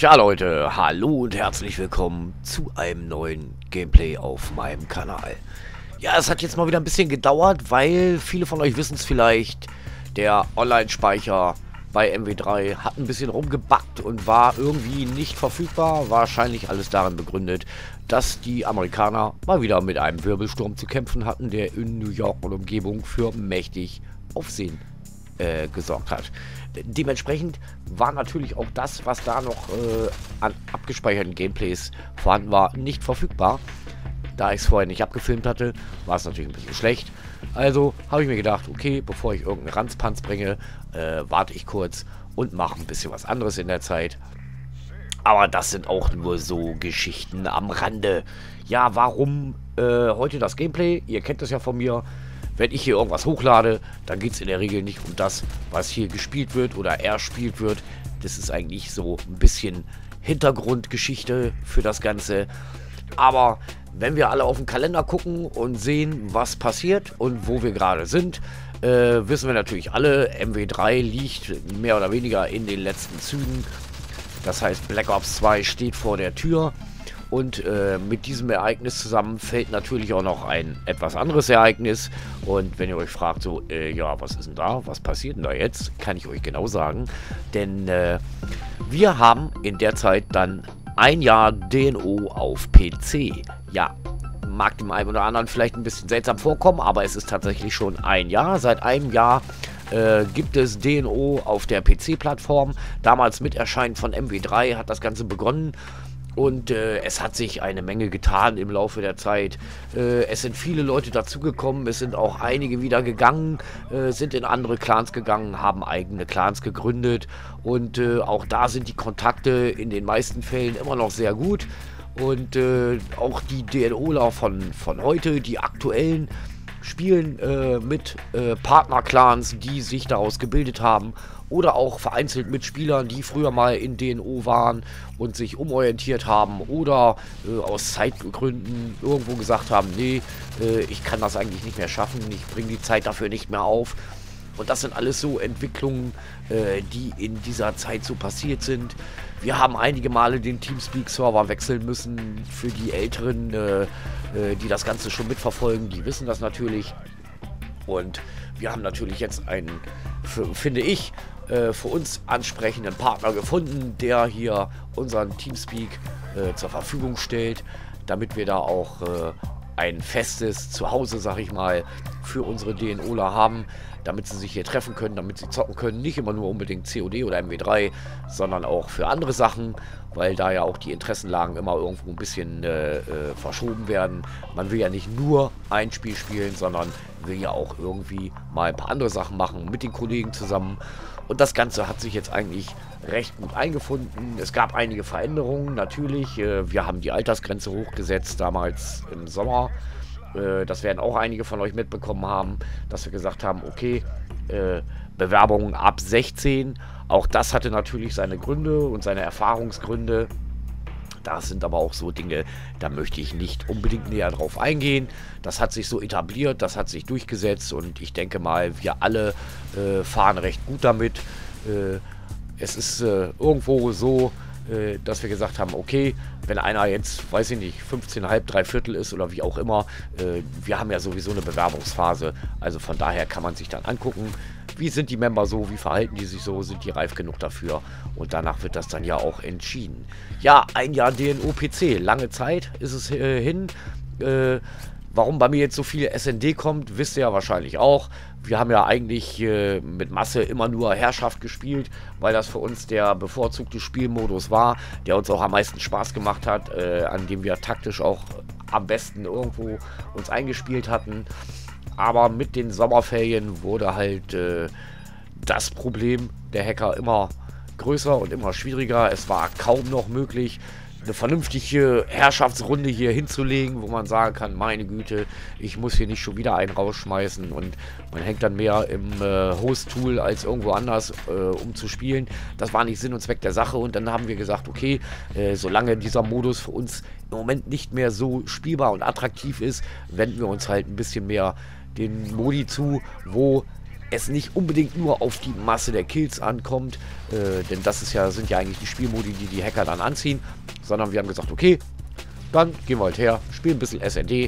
Tja Leute, hallo und herzlich willkommen zu einem neuen Gameplay auf meinem Kanal. Ja, es hat jetzt mal wieder ein bisschen gedauert, weil viele von euch wissen es vielleicht, der Online-Speicher bei MW3 hat ein bisschen rumgebackt und war irgendwie nicht verfügbar. Wahrscheinlich alles darin begründet, dass die Amerikaner mal wieder mit einem Wirbelsturm zu kämpfen hatten, der in New York und Umgebung für mächtig Aufsehen gesorgt hat. Dementsprechend war natürlich auch das, was da noch an abgespeicherten Gameplays vorhanden war, nicht verfügbar. Da ich es vorher nicht abgefilmt hatte, war es natürlich ein bisschen schlecht. Also habe ich mir gedacht, okay, bevor ich irgendeinen Ranzpanz bringe, warte ich kurz und mache ein bisschen was anderes in der Zeit. Aber das sind auch nur so Geschichten am Rande. Ja, warum heute das Gameplay? Ihr kennt das ja von mir. Wenn ich hier irgendwas hochlade, dann geht es in der Regel nicht um das, was hier gespielt wird oder erspielt wird. Das ist eigentlich so ein bisschen Hintergrundgeschichte für das Ganze. Aber wenn wir alle auf den Kalender gucken und sehen, was passiert und wo wir gerade sind, wissen wir natürlich alle, MW3 liegt mehr oder weniger in den letzten Zügen. Das heißt, Black Ops 2 steht vor der Tür. Und mit diesem Ereignis zusammen fällt natürlich auch noch ein etwas anderes Ereignis. Und wenn ihr euch fragt, so, ja, was ist denn da? Was passiert denn da jetzt? Kann ich euch genau sagen. Denn wir haben in der Zeit dann ein Jahr DNO auf PC. Ja, mag dem einen oder anderen vielleicht ein bisschen seltsam vorkommen, aber es ist tatsächlich schon ein Jahr. Seit einem Jahr gibt es DNO auf der PC-Plattform. Damals mit Erscheinen von MW3 hat das Ganze begonnen. Und es hat sich eine Menge getan im Laufe der Zeit. Es sind viele Leute dazugekommen, es sind auch einige wieder gegangen, sind in andere Clans gegangen, haben eigene Clans gegründet. Und auch da sind die Kontakte in den meisten Fällen immer noch sehr gut. Und auch die DNOler von heute, die aktuellen, spielen mit Partner-Clans, die sich daraus gebildet haben. Oder auch vereinzelt mit Spielern, die früher mal in DNO waren und sich umorientiert haben. Oder aus Zeitgründen irgendwo gesagt haben, nee, ich kann das eigentlich nicht mehr schaffen, ich bringe die Zeit dafür nicht mehr auf. Und das sind alles so Entwicklungen, die in dieser Zeit so passiert sind. Wir haben einige Male den Teamspeak-Server wechseln müssen. Für die Älteren, die das Ganze schon mitverfolgen, die wissen das natürlich. Und wir haben natürlich jetzt einen, finde ich, für uns ansprechenden Partner gefunden, der hier unseren Teamspeak zur Verfügung stellt, damit wir da auch ein festes Zuhause, sag ich mal, für unsere DNOler haben, damit sie sich hier treffen können, damit sie zocken können. Nicht immer nur unbedingt COD oder MW3, sondern auch für andere Sachen, weil da ja auch die Interessenlagen immer irgendwo ein bisschen verschoben werden. Man will ja nicht nur ein Spiel spielen, sondern will ja auch irgendwie mal ein paar andere Sachen machen mit den Kollegen zusammen. Und das Ganze hat sich jetzt eigentlich recht gut eingefunden. Es gab einige Veränderungen, natürlich. Wir haben die Altersgrenze hochgesetzt, damals im Sommer. Das werden auch einige von euch mitbekommen haben, dass wir gesagt haben, okay, Bewerbungen ab 16. Auch das hatte natürlich seine Gründe und seine Erfahrungsgründe. Das sind aber auch so Dinge, da möchte ich nicht unbedingt näher drauf eingehen. Das hat sich so etabliert, das hat sich durchgesetzt und ich denke mal, wir alle fahren recht gut damit. Es ist irgendwo so, dass wir gesagt haben, okay, wenn einer jetzt, weiß ich nicht, 15,5, 3/4 ist oder wie auch immer, wir haben ja sowieso eine Bewerbungsphase, also von daher kann man sich dann angucken, wie sind die Member so, wie verhalten die sich so, sind die reif genug dafür und danach wird das dann ja auch entschieden. Ja, ein Jahr DNO-PC, lange Zeit ist es hin. Warum bei mir jetzt so viel SND kommt, wisst ihr ja wahrscheinlich auch. Wir haben ja eigentlich mit Masse immer nur Herrschaft gespielt, weil das für uns der bevorzugte Spielmodus war, der uns auch am meisten Spaß gemacht hat, an dem wir taktisch auch am besten irgendwo uns eingespielt hatten. Aber mit den Sommerferien wurde halt das Problem der Hacker immer größer und immer schwieriger. Es war kaum noch möglich, eine vernünftige Herrschaftsrunde hier hinzulegen, wo man sagen kann, meine Güte, ich muss hier nicht schon wieder einen rausschmeißen und man hängt dann mehr im Host-Tool als irgendwo anders, um zu spielen. Das war nicht Sinn und Zweck der Sache und dann haben wir gesagt, okay, solange dieser Modus für uns im Moment nicht mehr so spielbar und attraktiv ist, wenden wir uns halt ein bisschen mehr den Modi zu, wo es nicht unbedingt nur auf die Masse der Kills ankommt, denn das ist ja, sind ja eigentlich die Spielmodi, die die Hacker dann anziehen, sondern wir haben gesagt, okay, dann gehen wir halt her, spielen ein bisschen SND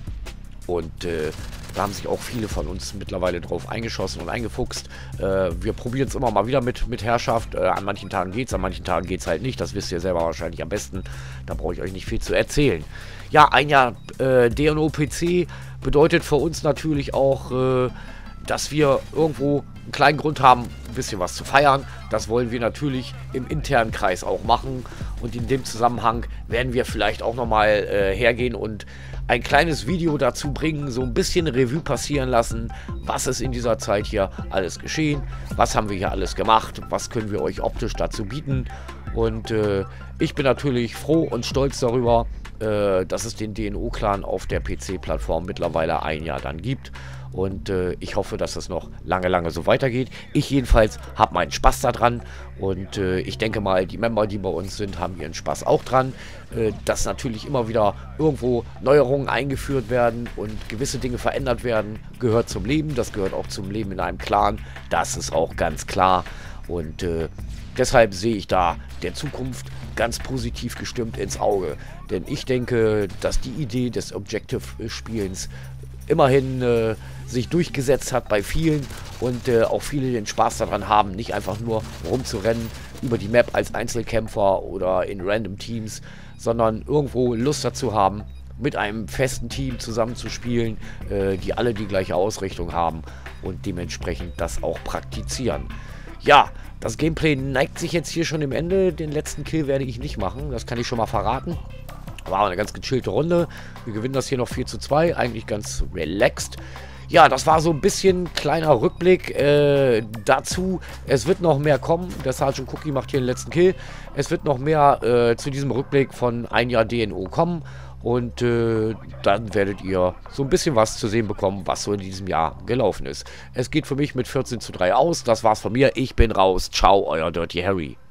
und da haben sich auch viele von uns mittlerweile drauf eingeschossen und eingefuchst. Wir probieren es immer mal wieder mit Herrschaft. An manchen Tagen geht's, an manchen Tagen geht's halt nicht. Das wisst ihr selber wahrscheinlich am besten. Da brauche ich euch nicht viel zu erzählen. Ja, ein Jahr D&O PC bedeutet für uns natürlich auch, dass wir irgendwo einen kleinen Grund haben, ein bisschen was zu feiern. Das wollen wir natürlich im internen Kreis auch machen. Und in dem Zusammenhang werden wir vielleicht auch nochmal hergehen und ein kleines Video dazu bringen, so ein bisschen Revue passieren lassen, was ist in dieser Zeit hier alles geschehen, was haben wir hier alles gemacht, was können wir euch optisch dazu bieten. Und ich bin natürlich froh und stolz darüber, dass es den D&O-Clan auf der PC-Plattform mittlerweile ein Jahr dann gibt. Und ich hoffe, dass es noch lange so weitergeht. Ich jedenfalls habe meinen Spaß daran. Und ich denke mal, die Member, die bei uns sind, haben ihren Spaß auch dran. Dass natürlich immer wieder irgendwo Neuerungen eingeführt werden und gewisse Dinge verändert werden, gehört zum Leben. Das gehört auch zum Leben in einem Clan. Das ist auch ganz klar. Und deshalb sehe ich da der Zukunft ganz positiv gestimmt ins Auge. Denn ich denke, dass die Idee des Objective-Spielens immerhin sich durchgesetzt hat bei vielen und auch viele den Spaß daran haben, nicht einfach nur rumzurennen über die Map als Einzelkämpfer oder in random Teams, sondern irgendwo Lust dazu haben, mit einem festen Team zusammenzuspielen, die alle die gleiche Ausrichtung haben und dementsprechend das auch praktizieren. Ja, das Gameplay neigt sich jetzt hier schon dem Ende. Den letzten Kill werde ich nicht machen, das kann ich schon mal verraten. War eine ganz gechillte Runde. Wir gewinnen das hier noch 4:2. Eigentlich ganz relaxed. Ja, das war so ein bisschen kleiner Rückblick dazu. Es wird noch mehr kommen. Der Sergeant Cookie macht hier den letzten Kill. Es wird noch mehr zu diesem Rückblick von ein Jahr DNO kommen. Und dann werdet ihr so ein bisschen was zu sehen bekommen, was so in diesem Jahr gelaufen ist. Es geht für mich mit 14:3 aus. Das war's von mir. Ich bin raus. Ciao, euer Dirty Harry.